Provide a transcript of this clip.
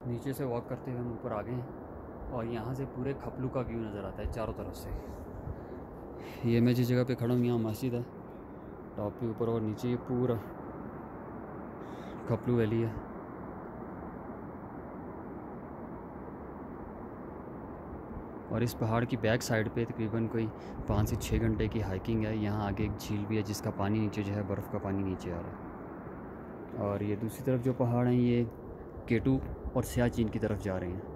नीचे से वॉक करते हुए हम ऊपर आ गए हैं और यहाँ से पूरे खपलू का व्यू नज़र आता है चारों तरफ से। ये मैं जिस जगह पे खड़ा हूँ यहाँ मस्जिद है टॉप के ऊपर, और नीचे ये पूरा खपलू वैली है। और इस पहाड़ की बैक साइड पे तकरीबन कोई 5 से 6 घंटे की हाइकिंग है। यहाँ आगे एक झील भी है जिसका पानी नीचे जो है बर्फ़ का पानी नीचे आ रहा है। और ये दूसरी तरफ जो पहाड़ हैं ये केटू और सियाचिन की तरफ जा रहे हैं।